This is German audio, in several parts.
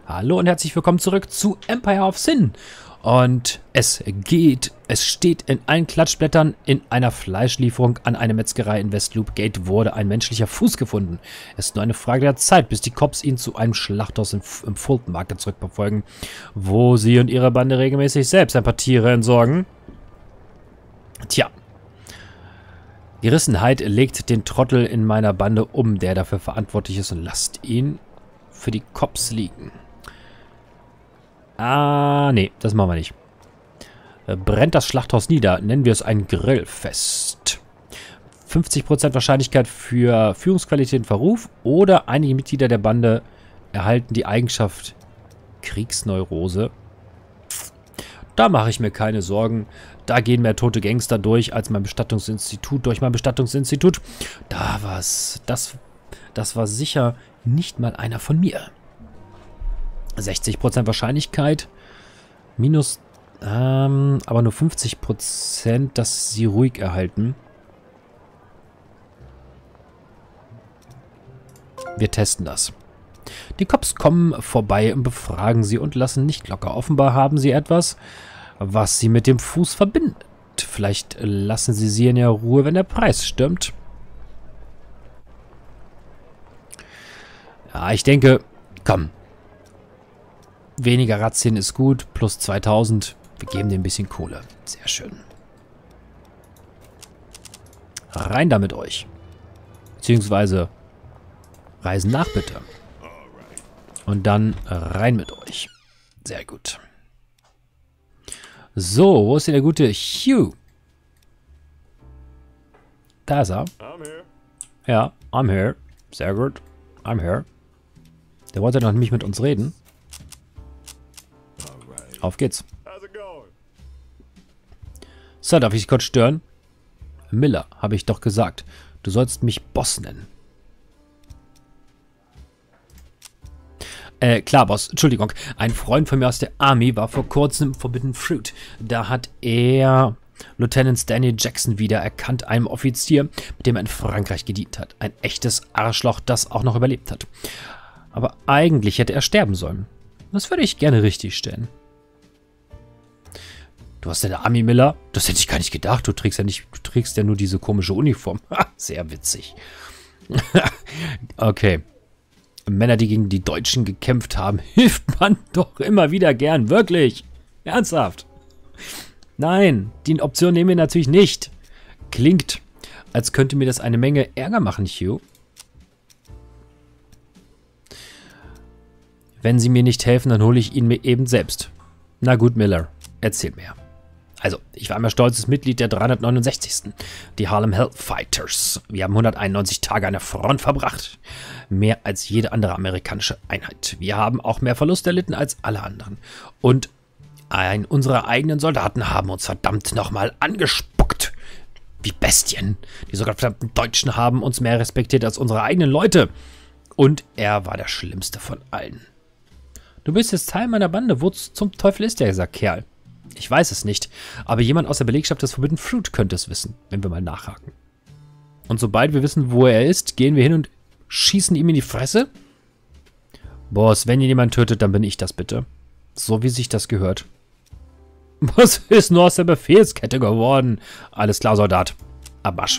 Hallo und herzlich willkommen zurück zu Empire of Sin. Und es steht in allen Klatschblättern, in einer Fleischlieferung an eine Metzgerei in Westloop Gate wurde ein menschlicher Fuß gefunden. Es ist nur eine Frage der Zeit, bis die Cops ihn zu einem Schlachthaus im Fulton Market zurückverfolgen, wo sie und ihre Bande regelmäßig selbst ein paar Tiere entsorgen. Tja. Gerissenheit legt den Trottel in meiner Bande um, der dafür verantwortlich ist, und lasst ihn für die Cops liegen. Ah, nee, das machen wir nicht. Brennt das Schlachthaus nieder, nennen wir es ein Grillfest. 50% Wahrscheinlichkeit für Führungsqualität und Verruf oder einige Mitglieder der Bande erhalten die Eigenschaft Kriegsneurose. Da mache ich mir keine Sorgen. Da gehen mehr tote Gangster durch als mein Bestattungsinstitut. Durch mein Bestattungsinstitut. Das war sicher nicht mal einer von mir. 60% Wahrscheinlichkeit. Minus, aber nur 50%, dass sie ruhig erhalten. Wir testen das. Die Cops kommen vorbei und befragen sie und lassen nicht locker. Offenbar haben sie etwas, was sie mit dem Fuß verbindet. Vielleicht lassen sie in der Ruhe, wenn der Preis stimmt. Ja, ich denke, komm. Weniger Razzien ist gut, plus 2000. Wir geben dir ein bisschen Kohle. Sehr schön. Rein da mit euch. Beziehungsweise reisen nach, bitte. Und dann rein mit euch. Sehr gut. So, wo ist denn der gute Hugh? Da ist er. Ja, I'm here. Sehr gut. I'm here. Der wollte noch nicht mit uns reden. Auf geht's. So, darf ich dich kurz stören? Miller, habe ich doch gesagt. Du sollst mich Boss nennen. Klar, Boss. Entschuldigung. Ein Freund von mir aus der Army war vor kurzem im Forbidden Fruit. Da hat er Lieutenant Daniel Jackson wiedererkannt, einem Offizier, mit dem er in Frankreich gedient hat. Ein echtes Arschloch, das auch noch überlebt hat. Aber eigentlich hätte er sterben sollen. Das würde ich gerne richtigstellen. Du hast eine Army, Miller? Das hätte ich gar nicht gedacht. Du trägst ja nur diese komische Uniform. Sehr witzig. Okay. Männer, die gegen die Deutschen gekämpft haben, hilft man doch immer wieder gern. Wirklich. Ernsthaft. Nein, die Option nehmen wir natürlich nicht. Klingt, als könnte mir das eine Menge Ärger machen, Hugh. Wenn Sie mir nicht helfen, dann hole ich ihn mir eben selbst. Na gut, Miller, erzähl mehr. Also, ich war immer stolzes Mitglied der 369. Die Harlem Hellfighters. Wir haben 191 Tage an der Front verbracht. Mehr als jede andere amerikanische Einheit. Wir haben auch mehr Verluste erlitten als alle anderen. Und unsere eigenen Soldaten haben uns verdammt nochmal angespuckt. Wie Bestien. Die sogar verdammten Deutschen haben uns mehr respektiert als unsere eigenen Leute. Und er war der schlimmste von allen. Du bist jetzt Teil meiner Bande. Wo zum Teufel ist dieser Kerl? Ich weiß es nicht, aber jemand aus der Belegschaft des Forbidden Fruit könnte es wissen, wenn wir mal nachhaken. Und sobald wir wissen, wo er ist, gehen wir hin und schießen ihm in die Fresse? Boss, wenn ihr jemanden tötet, dann bin ich das bitte. So wie sich das gehört. Was ist nur aus der Befehlskette geworden? Alles klar, Soldat. Abwasch.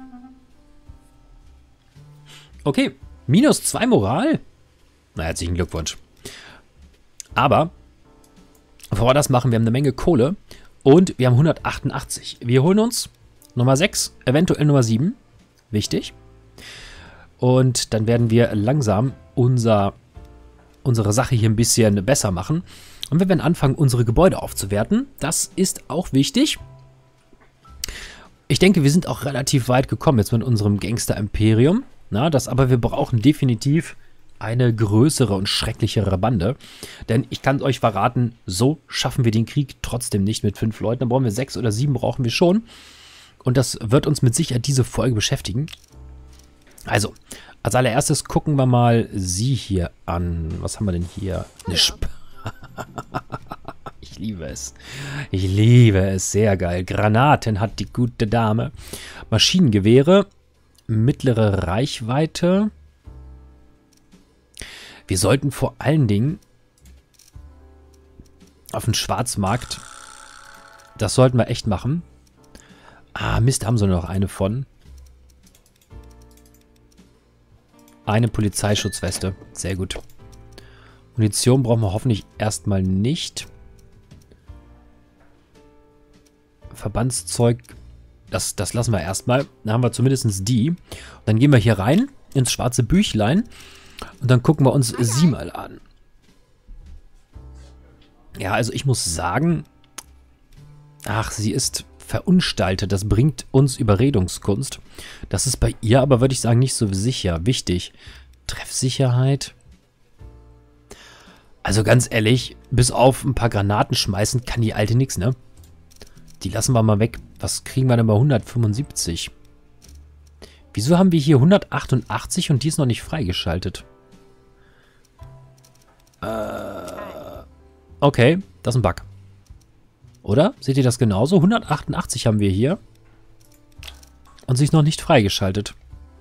Okay, minus 2 Moral? Na, herzlichen Glückwunsch. Aber bevor wir das machen, wir haben eine Menge Kohle und wir haben 188. Wir holen uns Nummer 6, eventuell Nummer 7. Wichtig. Und dann werden wir langsam unsere Sache hier ein bisschen besser machen. Und wir werden anfangen, unsere Gebäude aufzuwerten. Das ist auch wichtig. Ich denke, wir sind auch relativ weit gekommen jetzt mit unserem Gangster-Imperium. Aber wir brauchen definitiv eine größere und schrecklichere Bande. Denn ich kann euch verraten, so schaffen wir den Krieg trotzdem nicht mit 5 Leuten. Dann brauchen wir 6 oder 7 brauchen wir schon. Und das wird uns mit Sicherheit diese Folge beschäftigen. Also, als allererstes gucken wir mal sie hier an. Was haben wir denn hier? Eine Ich liebe es. Ich liebe es. Sehr geil. Granaten hat die gute Dame. Maschinengewehre. Mittlere Reichweite. Wir sollten vor allen Dingen auf den Schwarzmarkt. Das sollten wir echt machen. Ah, Mist, haben sie noch eine von. Eine Polizeischutzweste. Sehr gut. Munition brauchen wir hoffentlich erstmal nicht. Verbandszeug, das lassen wir erstmal. Dann haben wir zumindest die. Und dann gehen wir hier rein ins schwarze Büchlein. Und dann gucken wir uns sie mal an. Ja, also ich muss sagen, ach, sie ist verunstaltet. Das bringt uns Überredungskunst. Das ist bei ihr aber, würde ich sagen, nicht so sicher. Wichtig. Treffsicherheit. Also ganz ehrlich, bis auf ein paar Granaten schmeißen kann die Alte nichts, ne? Die lassen wir mal weg. Was kriegen wir denn bei 175? Wieso haben wir hier 188 und die ist noch nicht freigeschaltet? Okay, das ist ein Bug. Oder? Seht ihr das genauso? 188 haben wir hier. Und sie ist noch nicht freigeschaltet.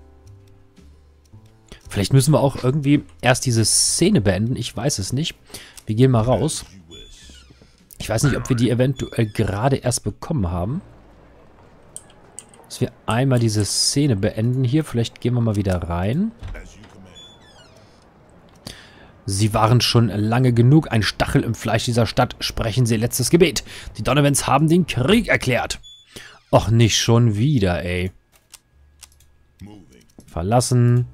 Vielleicht müssen wir auch irgendwie erst diese Szene beenden. Ich weiß es nicht. Wir gehen mal raus. Ich weiß nicht, ob wir die eventuell gerade erst bekommen haben. Dass wir einmal diese Szene beenden hier. Vielleicht gehen wir mal wieder rein. Sie waren schon lange genug ein Stachel im Fleisch dieser Stadt. Sprechen Sie Ihr letztes Gebet. Die Donovans haben den Krieg erklärt. Och, nicht schon wieder, ey. Verlassen.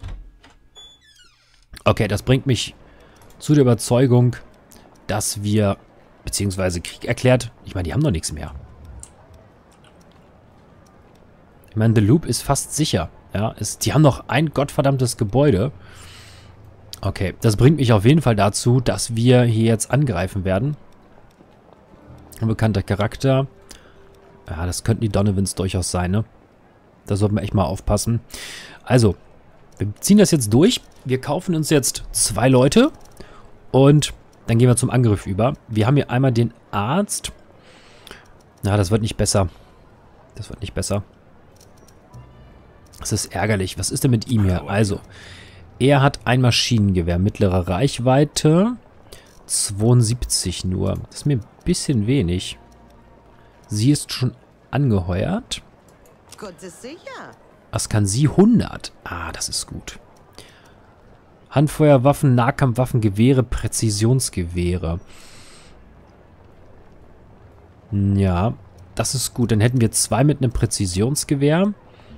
Okay, das bringt mich zu der Überzeugung, dass wir, beziehungsweise Krieg erklärt. Ich meine, die haben doch nichts mehr. Ich meine, The Loop ist fast sicher. Ja, die haben noch ein gottverdammtes Gebäude. Okay, das bringt mich auf jeden Fall dazu, dass wir hier jetzt angreifen werden. Unbekannter Charakter. Ja, das könnten die Donovans durchaus sein, ne? Da sollten wir echt mal aufpassen. Also, wir ziehen das jetzt durch. Wir kaufen uns jetzt 2 Leute. Und dann gehen wir zum Angriff über. Wir haben hier einmal den Arzt. Na, das wird nicht besser. Das wird nicht besser. Das ist ärgerlich. Was ist denn mit ihm hier? Also, er hat ein Maschinengewehr. Mittlere Reichweite. 72 nur. Das ist mir ein bisschen wenig. Sie ist schon angeheuert. Was kann sie? 100. Ah, das ist gut. Handfeuerwaffen, Nahkampfwaffen, Gewehre, Präzisionsgewehre. Ja, das ist gut. Dann hätten wir 2 mit einem Präzisionsgewehr.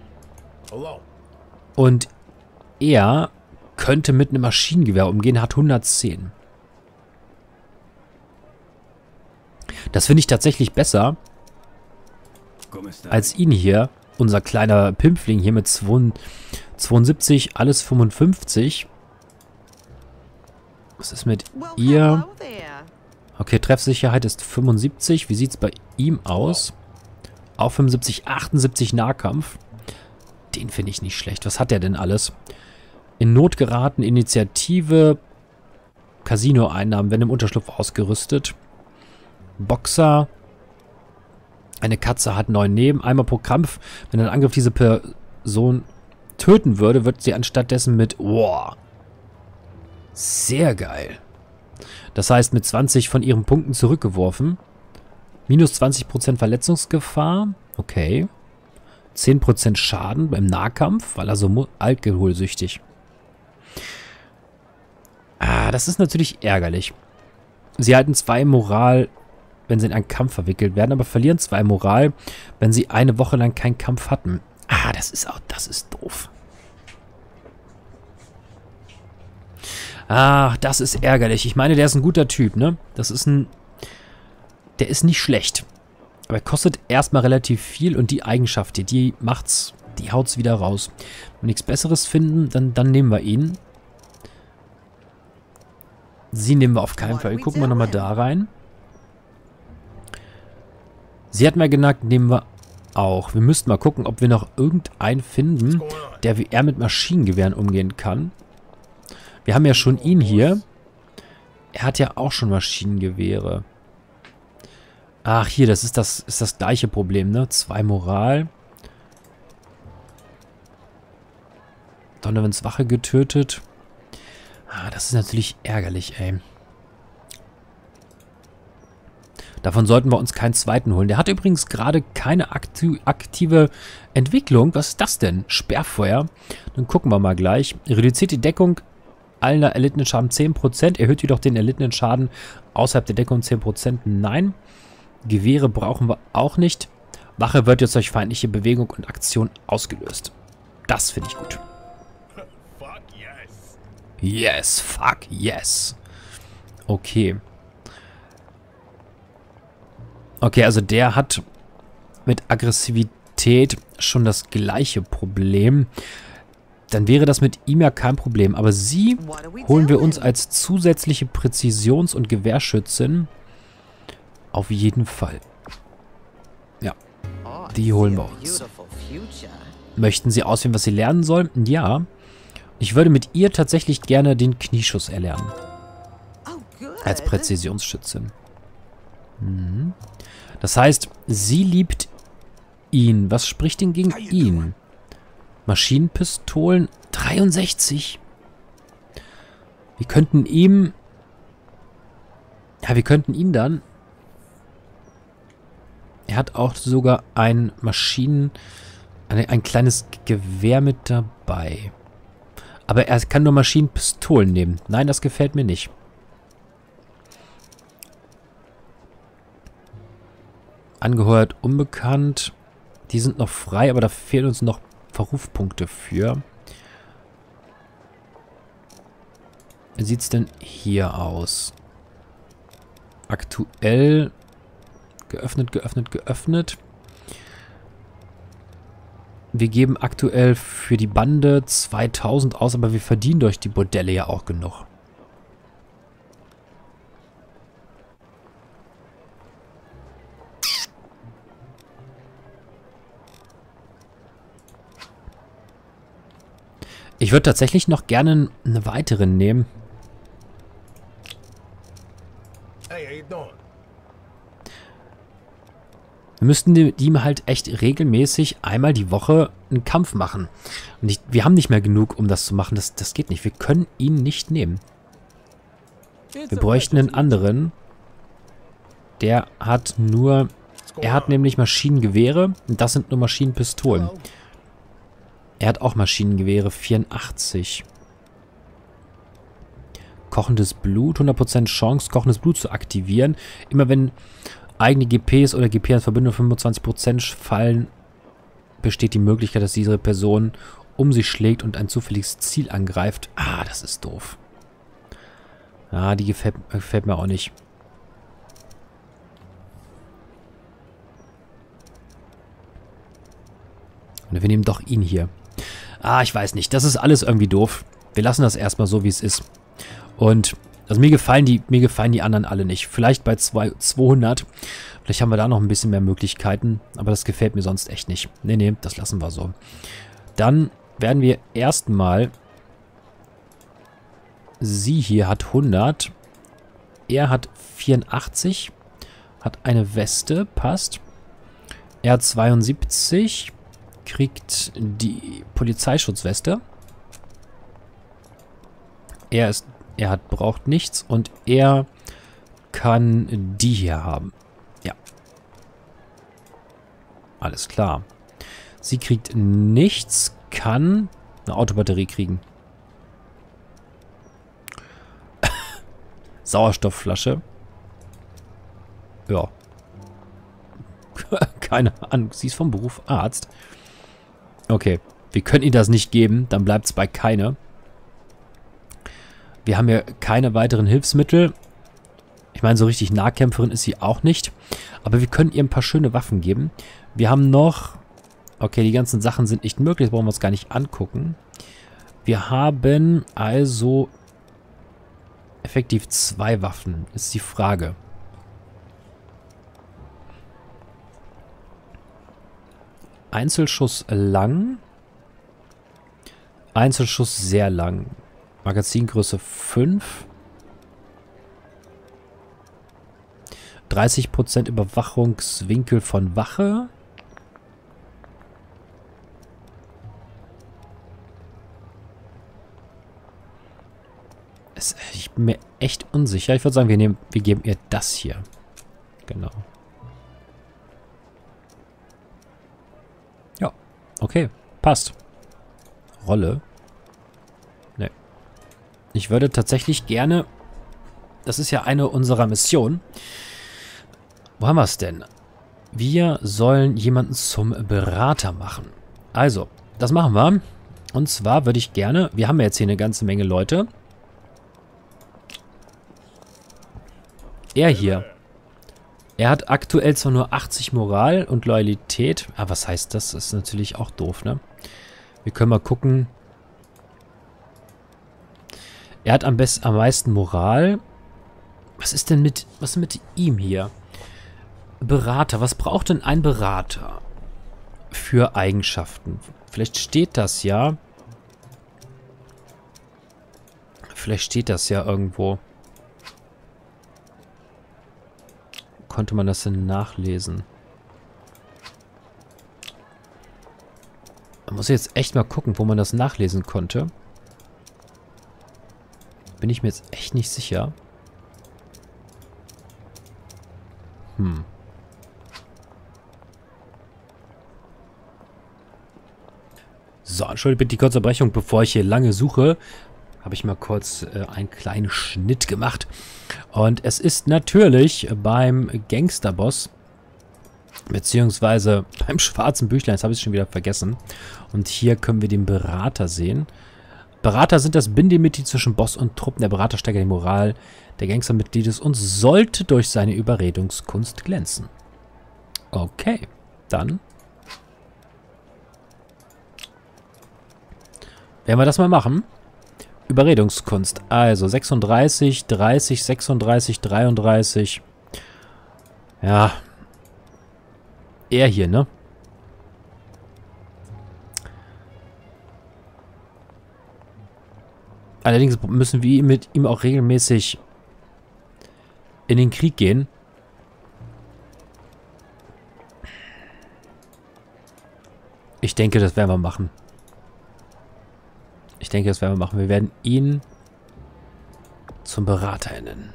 Und er könnte mit einem Maschinengewehr umgehen, hat 110. Das finde ich tatsächlich besser als ihn hier. Unser kleiner Pimpfling hier mit 72, alles 55. Was ist mit ihr? Okay, Treffsicherheit ist 75. Wie sieht es bei ihm aus? Auch 75, 78 Nahkampf. Den finde ich nicht schlecht. Was hat der denn alles? In Not geraten, Initiative, Casino-Einnahmen, wenn im Unterschlupf ausgerüstet. Boxer. Eine Katze hat 9 Leben. Einmal pro Kampf. Wenn ein Angriff diese Person töten würde, wird sie anstattdessen mit... Wow. Sehr geil. Das heißt, mit 20 von ihren Punkten zurückgeworfen. Minus 20% Verletzungsgefahr. Okay. 10% Schaden beim Nahkampf, weil er so alkoholsüchtig. Ah, das ist natürlich ärgerlich. Sie halten 2 Moral, wenn sie in einen Kampf verwickelt werden, aber verlieren 2 Moral, wenn sie eine Woche lang keinen Kampf hatten. Ah, das ist doof. Ah, das ist ärgerlich. Ich meine, der ist ein guter Typ, ne? Der ist nicht schlecht. Aber er kostet erstmal relativ viel und die Eigenschaft hier, die haut's wieder raus. Wenn wir nichts Besseres finden, dann nehmen wir ihn. Sie nehmen wir auf keinen Fall. Gucken wir nochmal da rein. Sie hat mir genagt, nehmen wir auch. Wir müssten mal gucken, ob wir noch irgendeinen finden, der wie er mit Maschinengewehren umgehen kann. Wir haben ja schon ihn hier. Er hat ja auch schon Maschinengewehre. Ach, hier, das ist das gleiche Problem, ne? 2 Moral. Donovans Wache getötet. Ah, das ist natürlich ärgerlich, ey. Davon sollten wir uns keinen zweiten holen. Der hat übrigens gerade keine aktive Entwicklung. Was ist das denn? Sperrfeuer. Dann gucken wir mal gleich. Reduziert die Deckung aller erlittenen Schaden 10%. Erhöht jedoch den erlittenen Schaden außerhalb der Deckung 10%. Nein. Gewehre brauchen wir auch nicht. Wache wird jetzt durch feindliche Bewegung und Aktion ausgelöst. Das finde ich gut. Fuck yes. Yes, fuck yes. Okay. Okay, also der hat mit Aggressivität schon das gleiche Problem. Dann wäre das mit ihm ja kein Problem. Aber sie holen wir uns als zusätzliche Präzisions- und Gewehrschützin auf jeden Fall. Ja, die holen wir uns. Möchten Sie auswählen, was Sie lernen sollen? Ja. Ich würde mit ihr tatsächlich gerne den Knieschuss erlernen. Als Präzisionsschützin. Mhm. Das heißt, sie liebt ihn. Was spricht denn gegen ihn? Maschinenpistolen 63. Wir könnten ihm... Ja, wir könnten ihn dann... Er hat auch sogar ein ein kleines Gewehr mit dabei. Aber er kann nur Maschinenpistolen nehmen. Nein, das gefällt mir nicht. Angeheuert unbekannt. Die sind noch frei, aber da fehlen uns noch Verrufpunkte für. Wie sieht es denn hier aus? Aktuell geöffnet, geöffnet, geöffnet. Wir geben aktuell für die Bande 2000 aus, aber wir verdienen durch die Bordelle ja auch genug. Ich würde tatsächlich noch gerne eine weitere nehmen. Hey, how you doing? Wir müssten ihm halt echt regelmäßig einmal die Woche einen Kampf machen. Und wir haben nicht mehr genug, um das zu machen. Das geht nicht. Wir können ihn nicht nehmen. Wir bräuchten einen anderen. Der hat nur... Er hat nämlich Maschinengewehre. Und das sind nur Maschinenpistolen. Er hat auch Maschinengewehre. 84. Kochendes Blut. 100% Chance, kochendes Blut zu aktivieren. Immer wenn eigene GPs oder GP als Verbindung 25% fallen, besteht die Möglichkeit, dass diese Person um sich schlägt und ein zufälliges Ziel angreift. Ah, das ist doof. Ah, die gefällt mir auch nicht. Und wir nehmen doch ihn hier. Ah, ich weiß nicht. Das ist alles irgendwie doof. Wir lassen das erstmal so, wie es ist. Und also mir gefallen die anderen alle nicht. Vielleicht bei 200. Vielleicht haben wir da noch ein bisschen mehr Möglichkeiten. Aber das gefällt mir sonst echt nicht. Nee, das lassen wir so. Dann werden wir erstmal... Sie hier hat 100. Er hat 84. Hat eine Weste. Passt. Er hat 72. Kriegt die Polizeischutzweste. Braucht nichts und er kann die hier haben. Ja. Alles klar. Sie kriegt nichts, kann eine Autobatterie kriegen. Sauerstoffflasche. Ja. Keine Ahnung. Sie ist vom Beruf Arzt. Okay. Wir können ihr das nicht geben. Dann bleibt es bei keine. Wir haben ja keine weiteren Hilfsmittel. Ich meine, so richtig Nahkämpferin ist sie auch nicht. Aber wir können ihr ein paar schöne Waffen geben. Wir haben noch... Okay, die ganzen Sachen sind nicht möglich. Das brauchen wir uns gar nicht angucken. Wir haben also effektiv 2 Waffen. Ist die Frage. Einzelschuss lang. Einzelschuss sehr lang. Magazingröße 5. 30% Überwachungswinkel von Wache. Ich bin mir echt unsicher. Ich würde sagen, wir geben ihr das hier. Genau. Ja, okay. Passt. Rolle. Ne. Ich würde tatsächlich gerne... Das ist ja eine unserer Missionen. Wo haben wir es denn? Wir sollen jemanden zum Berater machen. Also, das machen wir. Und zwar würde ich gerne... Wir haben ja jetzt hier eine ganze Menge Leute. Er hier. Er hat aktuell zwar nur 80 Moral und Loyalität. Aber was heißt das? Das ist natürlich auch doof, ne? Wir können mal gucken. Er hat am meisten Moral. Was ist denn mit ihm hier? Berater. Was braucht denn ein Berater für Eigenschaften? Vielleicht steht das ja. Vielleicht steht das ja irgendwo. Konnte man das denn nachlesen? Man muss jetzt echt mal gucken, wo man das nachlesen konnte. Bin ich mir jetzt echt nicht sicher. So, entschuldigt bitte die kurze Unterbrechung, bevor ich hier lange suche. Habe ich mal kurz einen kleinen Schnitt gemacht. Und es ist natürlich beim Gangsterboss, beziehungsweise beim schwarzen Büchlein, das habe ich schon wieder vergessen. Und hier können wir den Berater sehen. Berater sind das Bindemitglied zwischen Boss und Truppen. Der Berater steigert die Moral der Gangstermitgliedes und sollte durch seine Überredungskunst glänzen. Okay, dann werden wir das mal machen. Überredungskunst. Also 36, 30, 36, 33. Ja. Er hier, ne? Allerdings müssen wir mit ihm auch regelmäßig in den Krieg gehen. Ich denke, das werden wir machen. Ich denke, das werden wir machen. Wir werden ihn zum Berater ernennen.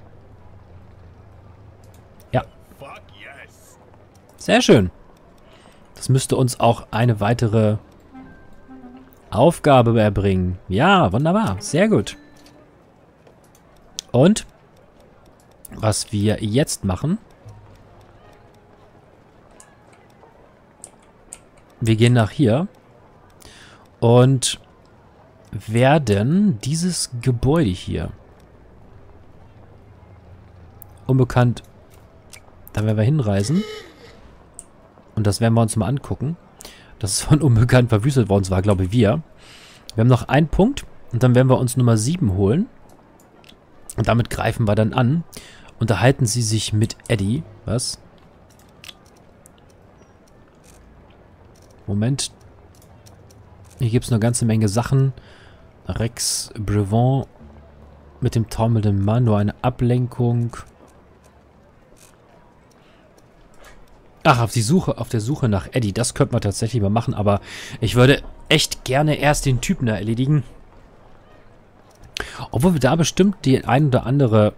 Ja. Sehr schön. Das müsste uns auch eine weitere Aufgabe erbringen. Ja, wunderbar. Sehr gut. Und was wir jetzt machen. Wir gehen nach hier. Und werden dieses Gebäude hier unbekannt, da werden wir hinreisen und das werden wir uns mal angucken. Das ist von unbekannt verwüstet worden, zwar glaube ich wir. Wir haben noch einen Punkt und dann werden wir uns Nummer 7 holen und damit greifen wir dann an. Unterhalten Sie sich mit Eddie. Was? Moment. Hier gibt es eine ganze Menge Sachen. Rex Brevant mit dem taumelnden Mann, nur eine Ablenkung. Ach, auf der Suche nach Eddie. Das könnte man tatsächlich mal machen, aber ich würde echt gerne erst den Typen da erledigen. Obwohl wir da bestimmt die ein oder andere...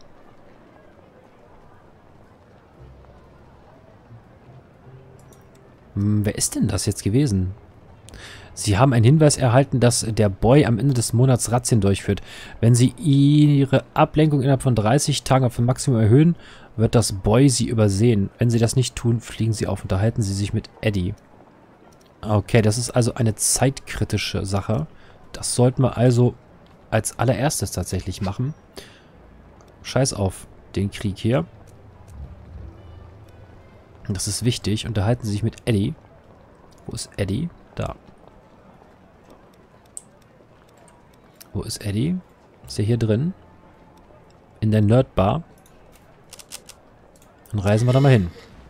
wer ist denn das jetzt gewesen? Sie haben einen Hinweis erhalten, dass der Boy am Ende des Monats Razzien durchführt. Wenn Sie Ihre Ablenkung innerhalb von 30 Tagen auf ein Maximum erhöhen, wird das Boy Sie übersehen. Wenn Sie das nicht tun, fliegen Sie auf. Unterhalten Sie sich mit Eddie. Okay, das ist also eine zeitkritische Sache. Das sollten wir also als allererstes tatsächlich machen. Scheiß auf den Krieg hier. Das ist wichtig. Unterhalten Sie sich mit Eddie. Wo ist Eddie? Da. Wo ist Eddie? Ist er hier drin? In der Nerdbar. Dann reisen wir da mal hin.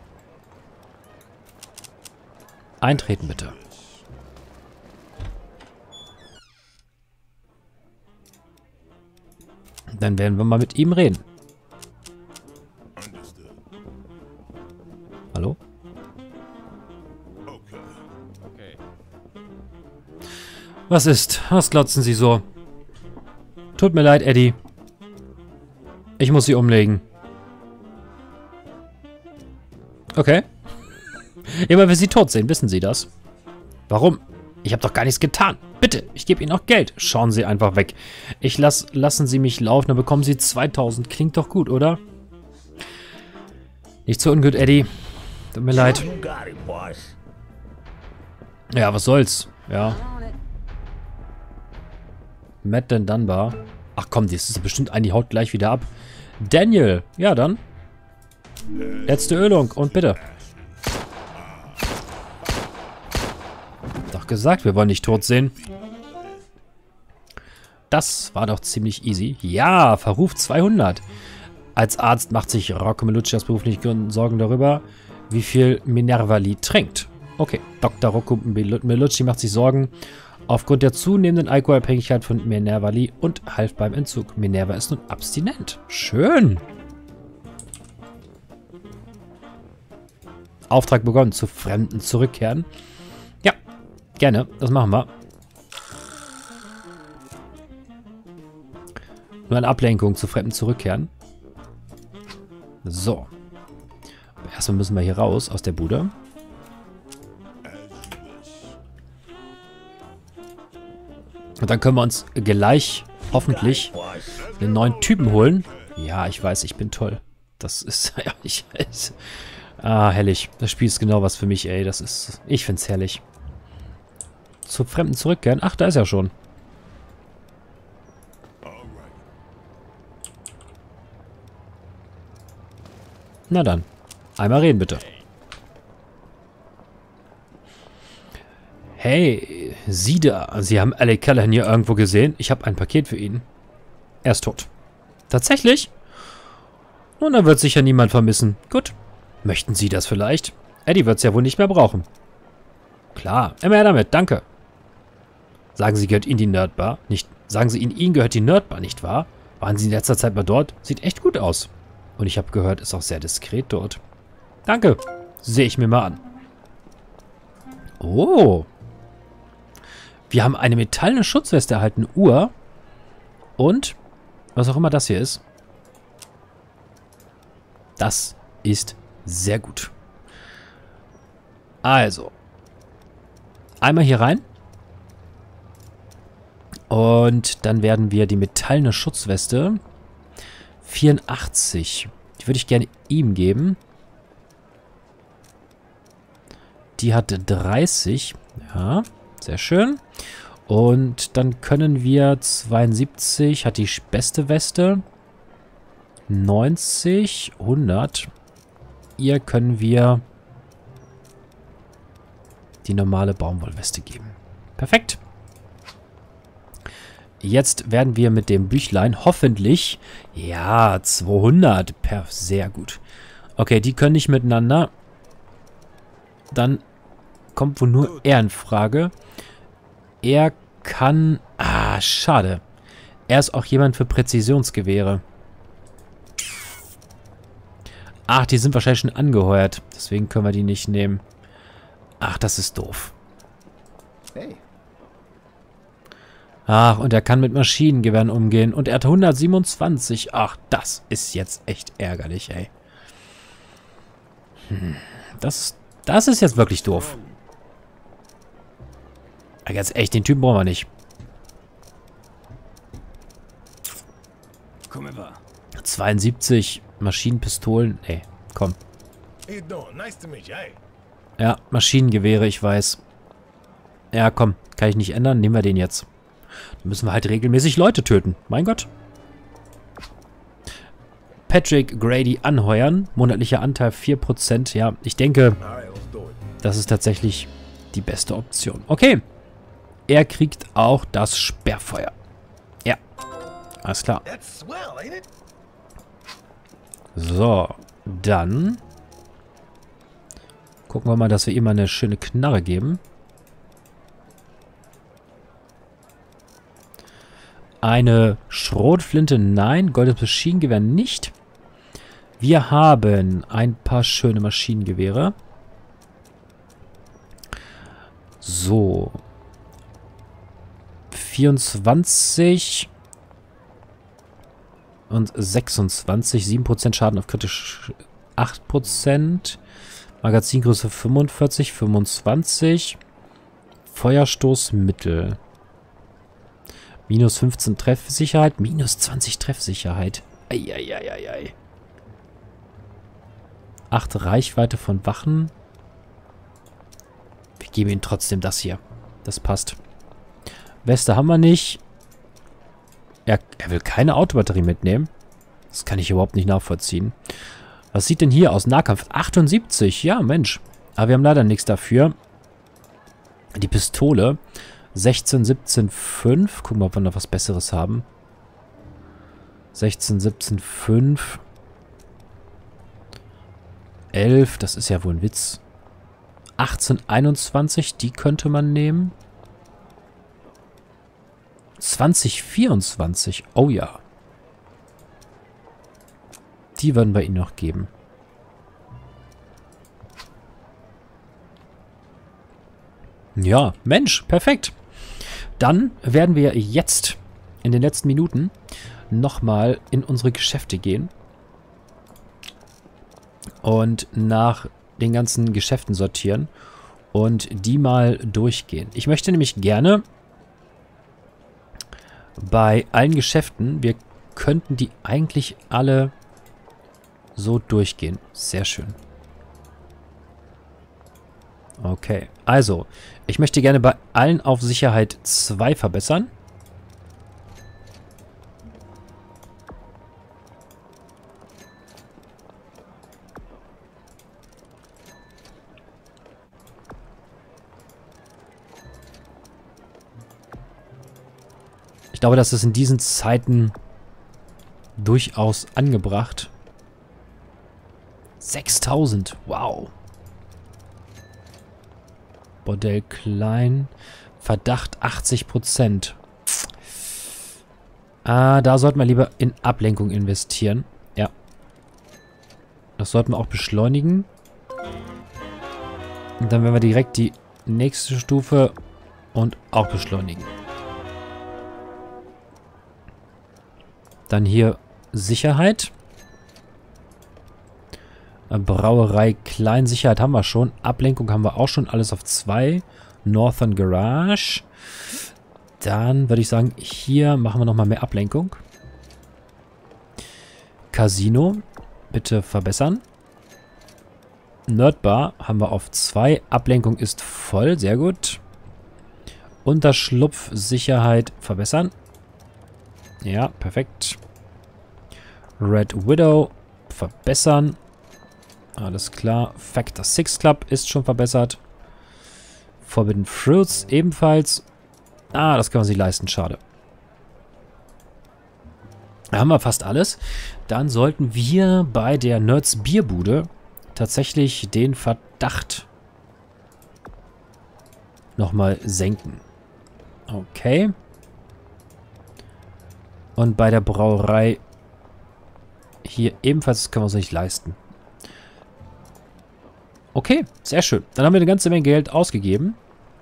Eintreten bitte. Dann werden wir mal mit ihm reden. Hallo? Was ist? Was glotzen Sie so? Tut mir leid, Eddie. Ich muss Sie umlegen. Okay. Immer wenn Sie tot sehen, wissen Sie das. Warum? Ich habe doch gar nichts getan. Bitte, ich gebe Ihnen auch Geld. Schauen Sie einfach weg. Lassen Sie mich laufen, dann bekommen Sie 2000. Klingt doch gut, oder? Nicht so ungut, Eddie. Tut mir leid. You got it, boss. Ja, was soll's. Ja. Madeline Dunbar. Ach komm, das ist bestimmt ein, die haut gleich wieder ab. Daniel. Ja, dann. Letzte Ölung und bitte. Doch gesagt, wir wollen nicht tot sehen. Das war doch ziemlich easy. Ja, Verruf 200. Als Arzt macht sich Rocco Melucci aus beruflichen Sorgen darüber, wie viel Minervali trinkt. Okay, Dr. Rocco Melucci macht sich Sorgen aufgrund der zunehmenden Alkoholabhängigkeit von Minervali und half beim Entzug. Minerva ist nun abstinent. Schön. Auftrag begonnen. Zu Fremden zurückkehren. Ja, gerne. Das machen wir. Nur eine Ablenkung. Zu Fremden zurückkehren. So. Erstmal müssen wir hier raus aus der Bude. Und dann können wir uns gleich, hoffentlich, einen neuen Typen holen. Ja, ich weiß, ich bin toll. Das ist, ja, ich weiß. Ah, herrlich. Das Spiel ist genau was für mich, ey. Das ist, ich find's herrlich. Zu Fremden zurückkehren. Ach, da ist er schon. Na dann. Einmal reden, bitte. Hey, Sie da. Sie haben Alec Callahan hier irgendwo gesehen? Ich habe ein Paket für ihn. Er ist tot. Tatsächlich? Nun, dann wird sicher niemand vermissen. Gut. Möchten Sie das vielleicht? Eddie wird es ja wohl nicht mehr brauchen. Klar, immer her damit, danke. Sagen Sie, gehört Ihnen die Nerdbar? Nicht. Sagen Sie, Ihnen gehört die Nerdbar, nicht wahr? Waren Sie in letzter Zeit mal dort? Sieht echt gut aus. Und ich habe gehört, ist auch sehr diskret dort. Danke. Sehe ich mir mal an. Oh. Wir haben eine metallene Schutzweste erhalten. Uhr. Und was auch immer das hier ist. Das ist sehr gut. Also. Einmal hier rein. Und dann werden wir die metallene Schutzweste 84. Die würde ich gerne ihm geben. Die hat 30. Ja, sehr schön. Und dann können wir 72, hat die beste Weste. 90, 100. Ihr können wir die normale Baumwollweste geben. Perfekt. Jetzt werden wir mit dem Büchlein hoffentlich... Ja, 200. Sehr gut. Okay, die können nicht miteinander. Dann kommt wohl nur er in Frage. Er kann... Ah, schade. Er ist auch jemand für Präzisionsgewehre. Ach, die sind wahrscheinlich schon angeheuert. Deswegen können wir die nicht nehmen. Ach, das ist doof. Hey. Ach, und er kann mit Maschinengewehren umgehen. Und er hat 127. Ach, das ist jetzt echt ärgerlich, ey. Das ist jetzt wirklich doof. Ganz echt, den Typen brauchen wir nicht. 72 Maschinenpistolen. Nee, komm. How you doing? Nice to meet you. Hey. Ja, Maschinengewehre, ich weiß. Ja, komm, kann ich nicht ändern. Nehmen wir den jetzt. Dann müssen wir halt regelmäßig Leute töten. Mein Gott. Patrick Grady anheuern. Monatlicher Anteil 4%. Ja, ich denke, All right, let's do it. das ist tatsächlich die beste Option. Okay. Er kriegt auch das Sperrfeuer. Ja. Alles klar. That's swell, ain't it? So. Dann gucken wir mal, dass wir ihm mal eine schöne Knarre geben. Eine Schrotflinte, nein. Goldenes Maschinengewehr nicht. Wir haben ein paar schöne Maschinengewehre. So. 24 und 26. 7% Schaden auf 8%. Magazingröße 45, 25. Feuerstoß mittel. Minus 15 Treffsicherheit, minus 20 Treffsicherheit. Eieieiei. 8 Reichweite von Wachen. Wir geben ihm trotzdem das hier. Das passt. Weste haben wir nicht. Er will keine Autobatterie mitnehmen. Das kann ich überhaupt nicht nachvollziehen. Was sieht denn hier aus? Nahkampf 78. Ja, Mensch. Aber wir haben leider nichts dafür. Die Pistole 16, 17, 5. Gucken wir, ob wir noch was Besseres haben. 16, 17, 5. 11. Das ist ja wohl ein Witz. 18, 21. Die könnte man nehmen. 20, 24. Oh ja. Die würden wir ihnen noch geben. Ja, Mensch, perfekt. Dann werden wir jetzt in den letzten Minuten nochmal in unsere Geschäfte gehen und nach den ganzen Geschäften sortieren und die mal durchgehen. Ich möchte nämlich gerne bei allen Geschäften, wir könnten die eigentlich alle so durchgehen. Sehr schön. Okay, also, ich möchte gerne bei allen auf Sicherheit 2 verbessern. Ich glaube, das ist in diesen Zeiten durchaus angebracht. 6000, wow. Bordell klein. Verdacht 80%. Da sollten wir lieber in Ablenkung investieren. Ja. Das sollten wir auch beschleunigen. Und dann werden wir direkt die nächste Stufe und auch beschleunigen. Dann hier Sicherheit. Brauerei klein. Sicherheit haben wir schon. Ablenkung haben wir auch schon. Alles auf 2. Northern Garage. Dann würde ich sagen, hier machen wir nochmal mehr Ablenkung. Casino. Bitte verbessern. Nerdbar haben wir auf 2. Ablenkung ist voll. Sehr gut. Unterschlupf. Sicherheit verbessern. Ja, perfekt. Red Widow verbessern. Alles klar. Factor 6 Club ist schon verbessert. Forbidden Fruits ebenfalls. Das können wir sich leisten. Schade. Da haben wir fast alles. Dann sollten wir bei der Nerds Bierbude tatsächlich den Verdacht nochmal senken. Okay. Und bei der Brauerei hier ebenfalls, das können wir uns nicht leisten. Okay, sehr schön. Dann haben wir eine ganze Menge Geld ausgegeben.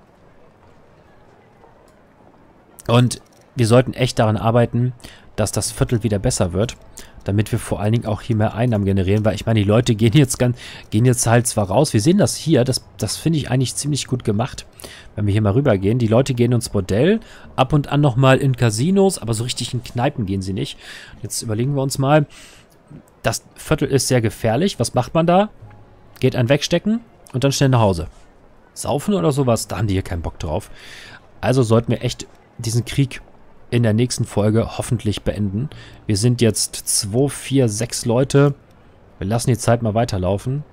Und wir sollten echt daran arbeiten, dass das Viertel wieder besser wird. Damit wir vor allen Dingen auch hier mehr Einnahmen generieren. Weil ich meine, die Leute gehen jetzt halt zwar raus. Wir sehen das hier. Das finde ich eigentlich ziemlich gut gemacht. Wenn wir hier mal rüber gehen. Die Leute gehen ins Bordell. Ab und an nochmal in Casinos. Aber so richtig in Kneipen gehen sie nicht. Jetzt überlegen wir uns mal. Das Viertel ist sehr gefährlich. Was macht man da? Geht ein wegstecken und dann schnell nach Hause. Saufen oder sowas, da haben die hier keinen Bock drauf. Also sollten wir echt diesen Krieg in der nächsten Folge hoffentlich beenden. Wir sind jetzt 2, 4, 6 Leute. Wir lassen die Zeit mal weiterlaufen.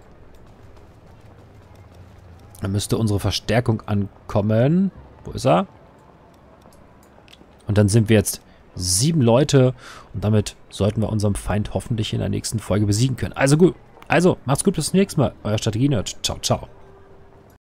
Dann müsste unsere Verstärkung ankommen. Wo ist er? Und dann sind wir jetzt 7 Leute. Und damit sollten wir unserem Feind hoffentlich in der nächsten Folge besiegen können. Also gut. Also, macht's gut, bis zum nächsten Mal. Euer Strategie-Nerd. Ciao, ciao.